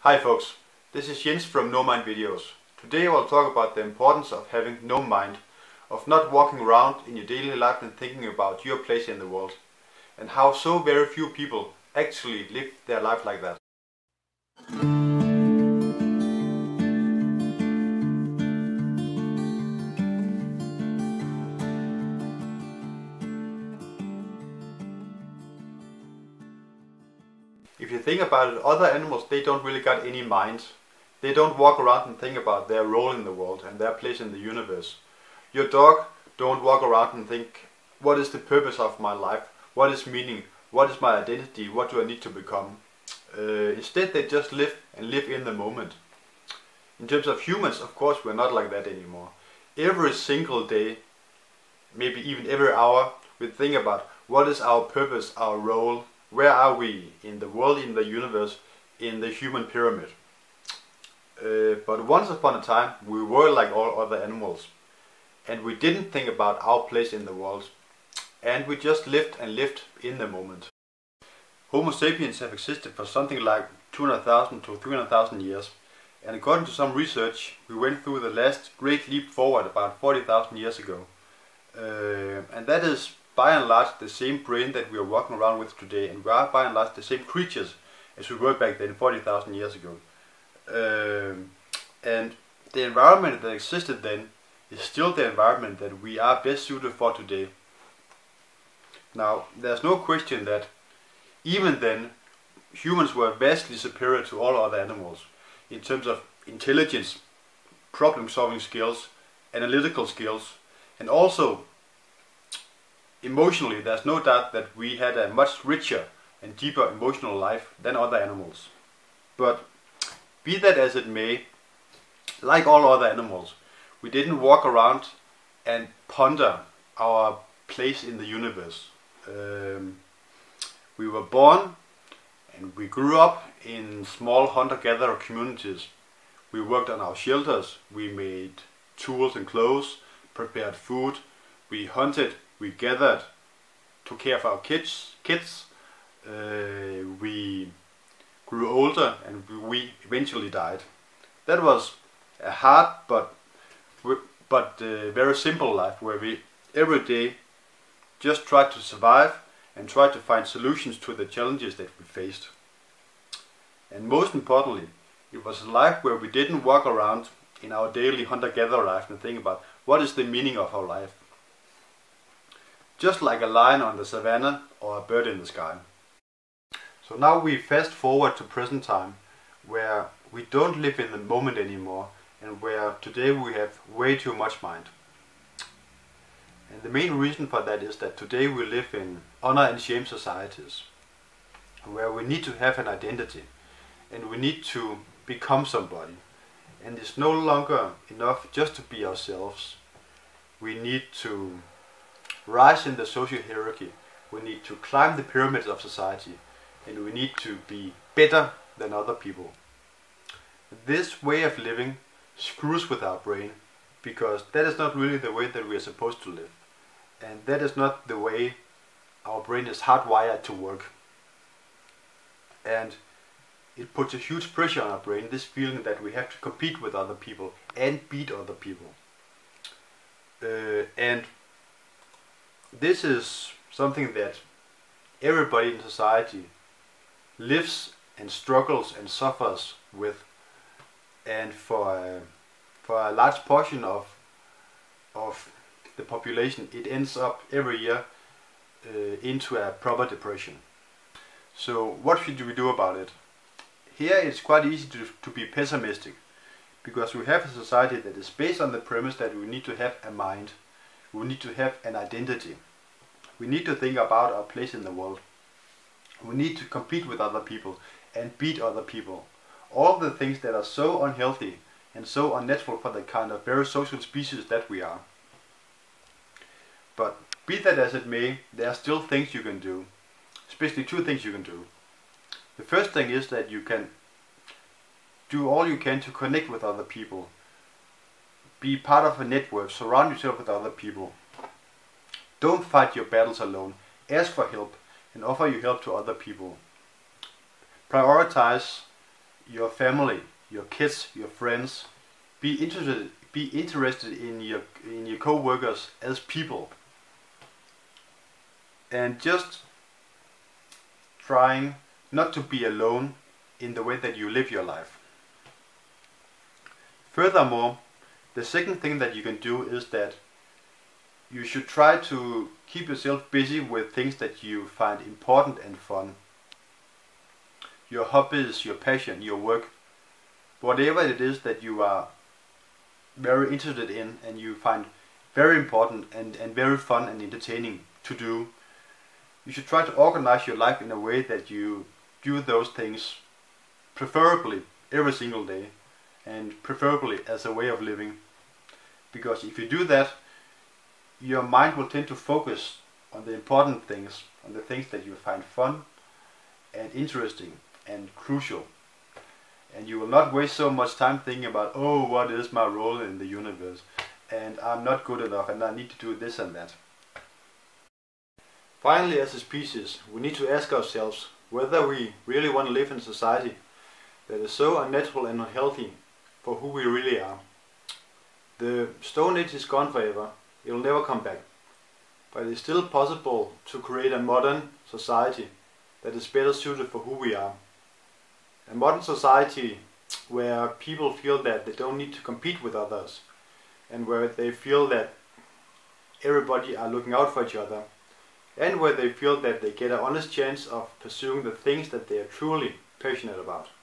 Hi folks, this is Jens from No Mind Videos. Today I will talk about the importance of having no mind, of not walking around in your daily life and thinking about your place in the world, and how so very few people actually live their life like that. If you think about it, other animals, they don't really got any mind. They don't walk around and think about their role in the world and their place in the universe. Your dog don't walk around and think, what is the purpose of my life? What is meaning? What is my identity? What do I need to become? Instead they just live and live in the moment. In terms of humans, of course, we're not like that anymore. Every single day, maybe even every hour, we think about what is our purpose, our role, where are we in the world, in the universe, in the human pyramid. But once upon a time we were like all other animals, and we didn't think about our place in the world, and we just lived and lived in the moment. Homo sapiens have existed for something like 200,000 to 300,000 years, and according to some research we went through the last great leap forward about 40,000 years ago. And that is by and large the same brain that we are walking around with today, and we are by and large the same creatures as we were back then 40,000 years ago. And the environment that existed then is still the environment that we are best suited for today. Now, there's no question that even then humans were vastly superior to all other animals in terms of intelligence, problem solving skills, analytical skills, and also emotionally. There's no doubt that we had a much richer and deeper emotional life than other animals. But be that as it may, like all other animals, we didn't walk around and ponder our place in the universe. We were born and we grew up in small hunter-gatherer communities. We worked on our shelters, we made tools and clothes, prepared food, we hunted, we gathered, took care of our kids. We grew older and we eventually died. That was a hard but very simple life, where we every day just tried to survive and tried to find solutions to the challenges that we faced. And most importantly, it was a life where we didn't walk around in our daily hunter-gatherer life and think about what is the meaning of our life. Just like a lion on the savannah or a bird in the sky. So now we fast forward to present time, where we don't live in the moment anymore, and where today we have way too much mind. And the main reason for that is that today we live in honor and shame societies, where we need to have an identity and we need to become somebody. And it's no longer enough just to be ourselves. We need to rise in the social hierarchy, we need to climb the pyramids of society, and we need to be better than other people. This way of living screws with our brain, because that is not really the way that we are supposed to live, and that is not the way our brain is hardwired to work. And it puts a huge pressure on our brain, this feeling that we have to compete with other people and beat other people. And this is something that everybody in society lives and struggles and suffers with, and for a large portion of the population it ends up every year into a proper depression. So what should we do about it? Here it's quite easy to be pessimistic, because we have a society that is based on the premise that we need to have a mind, we need to have an identity, we need to think about our place in the world, we need to compete with other people and beat other people. All the things that are so unhealthy and so unnatural for the kind of very social species that we are. But be that as it may, there are still things you can do, especially two things you can do. The first thing is that you can do all you can to connect with other people. Be part of a network, surround yourself with other people. Don't fight your battles alone. Ask for help and offer your help to other people. Prioritize your family, your kids, your friends. Be interested in your co-workers as people, and just trying not to be alone in the way that you live your life. Furthermore, the second thing that you can do is that you should try to keep yourself busy with things that you find important and fun. Your hobbies, your passion, your work, whatever it is that you are very interested in and you find very important and very fun and entertaining to do, you should try to organize your life in a way that you do those things preferably every single day, and preferably as a way of living. Because if you do that, your mind will tend to focus on the important things, on the things that you find fun and interesting and crucial. And you will not waste so much time thinking about, oh, what is my role in the universe? And I'm not good enough and I need to do this and that. Finally, as a species, we need to ask ourselves whether we really want to live in a society that is so unnatural and unhealthy for who we really are. The Stone Age is gone forever, it will never come back. But it is still possible to create a modern society that is better suited for who we are. A modern society where people feel that they don't need to compete with others, and where they feel that everybody are looking out for each other, and where they feel that they get an honest chance of pursuing the things that they are truly passionate about.